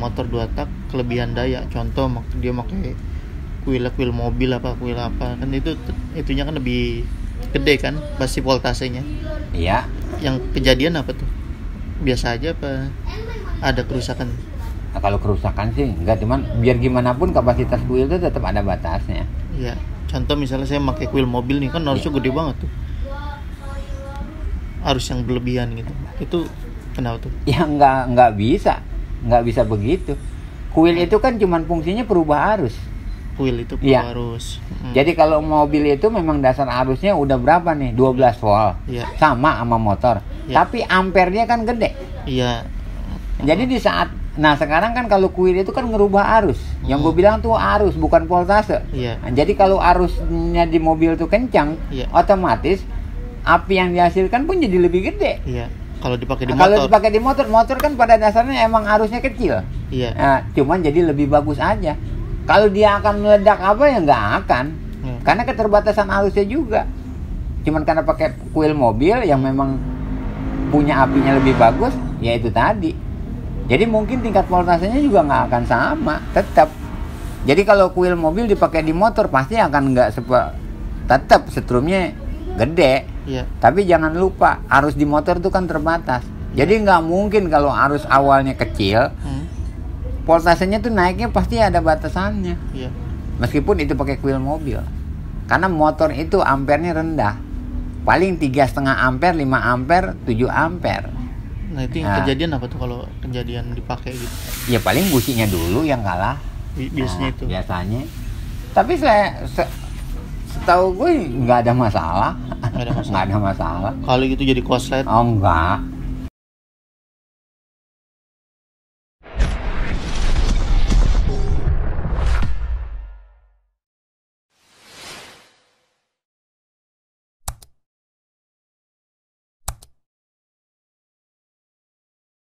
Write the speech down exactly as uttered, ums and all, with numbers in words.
motor dua tak kelebihan daya. Contoh dia pakai kuil kuil mobil apa kuil apa kan itu itunya kan lebih gede kan pasti voltasenya. Iya. Yang kejadian apa tuh? Biasa aja apa ada kerusakan? Nah, kalau kerusakan sih enggak, cuman biar gimana pun kapasitas kuil itu tetap ada batasnya. Iya. Contoh misalnya saya pakai kuil mobil nih kan harusnya ya. Gede banget tuh. Arus yang berlebihan gitu. Itu kenapa tuh? Ya enggak enggak bisa. Enggak bisa begitu. Kuil itu kan cuman fungsinya perubah arus. Kuil itu perubah ya. Arus. Hmm. Jadi kalau mobil itu memang dasar arusnya udah berapa nih? dua belas volt. Ya. Sama sama motor. Ya. Tapi ampernya kan gede. Iya. Jadi di saat nah sekarang kan kalau kuil itu kan ngerubah arus. Hmm. Yang gue bilang tuh arus bukan voltase. Iya. Nah, jadi kalau arusnya di mobil tuh kencang, ya. Otomatis api yang dihasilkan pun jadi lebih gede. Iya. Kalau dipakai di nah, motor. Kalau dipakai di motor, motor kan pada dasarnya emang arusnya kecil. Iya. Nah, cuman jadi lebih bagus aja. Kalau dia akan meledak apa ya nggak akan. Hmm. Karena keterbatasan arusnya juga. Cuman karena pakai kuil mobil yang memang punya apinya lebih bagus, ya itu tadi. Jadi mungkin tingkat voltasenya juga nggak akan sama, tetap. Jadi kalau kuil mobil dipakai di motor pasti akan nggak sepa, tetap setrumnya gede. Iya. Tapi jangan lupa arus di motor itu kan terbatas. Iya. Jadi nggak mungkin kalau arus awalnya kecil, hmm. voltasenya tuh naiknya pasti ada batasannya. Iya. Meskipun itu pakai kuil mobil, karena motor itu ampernya rendah, paling tiga koma lima ampere, lima ampere, tujuh ampere. Nah itu yang nah, kejadian apa tuh kalau kejadian dipakai gitu? Ya paling businya dulu yang kalah. Biasanya nah, itu. Biasanya. Tapi saya se, setahu gue nggak ada masalah. Nggak ada masalah. Nggak ada masalah. Kalau gitu jadi korslet? Oh enggak.